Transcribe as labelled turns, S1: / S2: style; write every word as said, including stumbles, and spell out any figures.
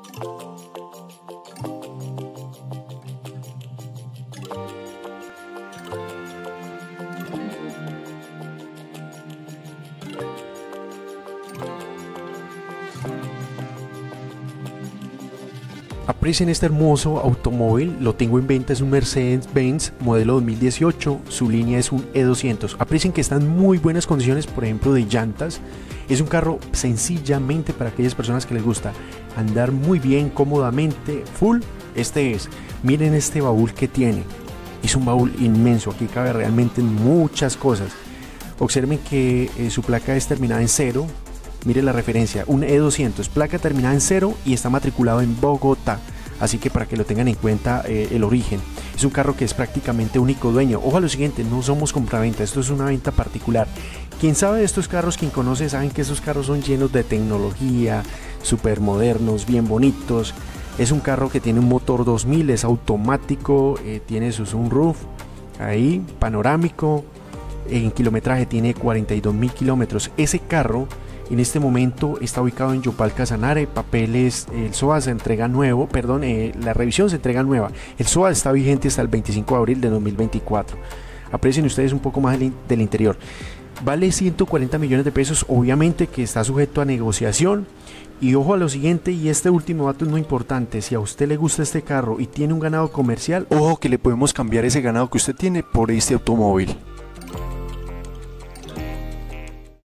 S1: Aprecien este hermoso automóvil, lo tengo en venta, es un Mercedes-Benz modelo dos mil dieciocho, su línea es un E doscientos. Aprecien que está en muy buenas condiciones, por ejemplo de llantas. Es un carro sencillamente para aquellas personas que les gusta andar muy bien, cómodamente, full. Este es, miren este baúl que tiene, es un baúl inmenso, aquí cabe realmente muchas cosas. Observen que eh, su placa es terminada en cero. Mire la referencia, un E doscientos, placa terminada en cero y está matriculado en Bogotá. Así que para que lo tengan en cuenta eh, el origen. Es un carro que es prácticamente único dueño. Ojo a lo siguiente, no somos compraventa, esto es una venta particular. Quien sabe de estos carros, quien conoce, saben que esos carros son llenos de tecnología, súper modernos, bien bonitos. Es un carro que tiene un motor dos mil, es automático, eh, tiene su sunroof ahí, panorámico. En kilometraje tiene cuarenta y dos mil kilómetros. Ese carro en este momento está ubicado en Yopal Casanare, papeles, el S O A se entrega nuevo, perdón, eh, la revisión se entrega nueva. El S O A está vigente hasta el veinticinco de abril de dos mil veinticuatro. Aprecien ustedes un poco más del, del interior. Vale ciento cuarenta millones de pesos, obviamente que está sujeto a negociación. Y ojo a lo siguiente, y este último dato es muy importante: si a usted le gusta este carro y tiene un ganado comercial, ojo que le podemos cambiar ese ganado que usted tiene por este automóvil.